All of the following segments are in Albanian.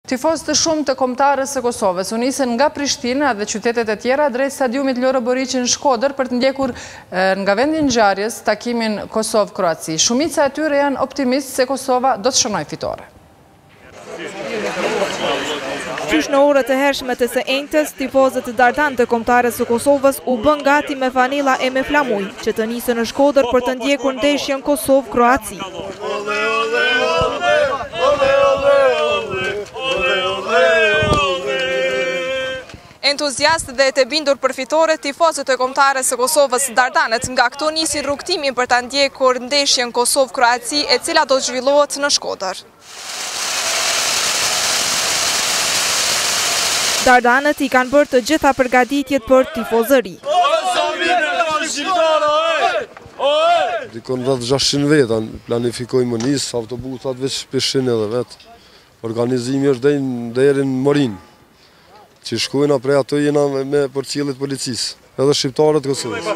Tifozë të shumë të kombëtarës së Kosovës u nisën nga Prishtina dhe qytetet e tjera drejt stadiumit Loro Boriqi në Shkodër për të ndjekur nga vendi i ngjarjes takimin Kosovë-Kroaci. Shumica e tyre janë optimistë se Kosova do të shënojë fitore. Qysh në orët e hershme të së enjtës, tifozët dardan të kombëtarës së Kosovës u bën gati me fanilla e me flamuj, që të nisën në Shkodër për të ndjekur ndeshjen Kosovë-Kroaci. Entuziast dhe të bindur për fitore, tifozët e kombëtarës së Kosovës dardanët nga këto nisi rrugtimin për ta ndjekur ndeshjen Kosovë-Kroaci, e cila do të zhvillohet në Shkodër. Dardanët i kanë bërë të gjitha përgatitjet për tifozëri. Dikon rreth 600 veta, planifikojmë nis, autobusat veç 500 edhe vetë. Organizimi është deri në Morin, që shkojnë prej ato jena me përcjellit policisë, edhe shqiptarët Kosovës.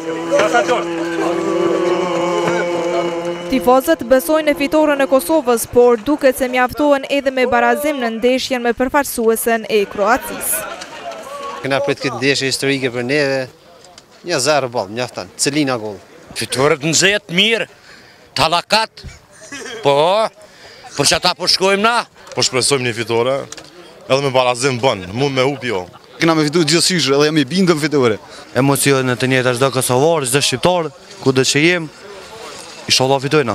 Tifozët besojnë në fitoren e Kosovës, por duket se mjaftohen edhe me barazim në ndeshjen me përfaqësuesen e Kroacisë. Kena prit këtë ndeshje historike për neve, 1-0 ball, mjafton, Celina gol. Fitoret nxehtë mirë, tallakat. Po, për çata po shkojmë na. Po shpresojmë një fitore, edhe me barazim bën, mund me hup jo. Kena me fitu gjithësisht edhe jam i bindëm fitore. Emocionet të njëjta çdo kosovar, çdo shqiptar, kudo që jem, inshallah fitojna.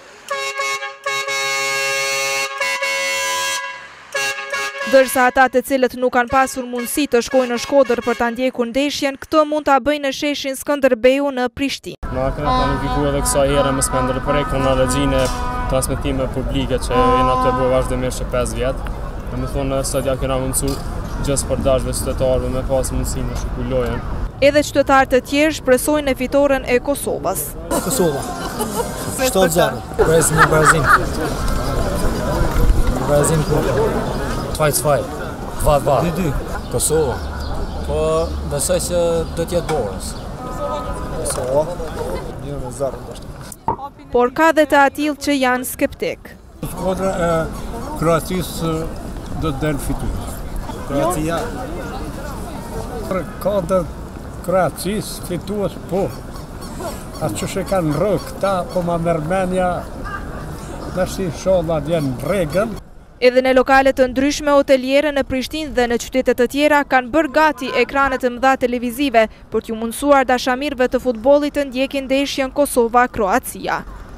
Dërsa ata të cilët nuk kanë pasur mundësi të shkojnë në Shkodër për ta ndjekur ndeshjen, këtë mund ta bëjnë në sheshin Skënderbeu në Prishtinë. Na kena planifikuar edhe kësaj here me Skënderbeu kronologjinë e transmetime publike që jena të bëjë vazhdimisht 5 vjet. Domethënë sot ja kena mundsu gjithë sportazhëve qytetarëve me pas mundësi në shikuj lojën. Edhe qytetarë të tjerë shpresojnë në fitoren e Kosovës. Kosova. 7-0. Presim në Brazil. Brazil po 2-2. 2-2. Kosova. Po besoj se do të jetë borës. Kosova. 1-0. Por ka dhe të atill që janë skeptik. Skuadra e Kroacisë do të delë fitues. Kroacia. Ka dhe Kroacisë fitues po. Atë që shë kanë rrë këta, po ma mërmenja në shi sholla djenë në regën. Edhe në lokale të ndryshme hoteliere në Prishtinë dhe në qytetet të tjera kanë bërë gati ekranet të mëdha televizive për t'ju mundësuar dashamirëve të futbollit të ndjekin ndeshjen Kosova-Kroacia.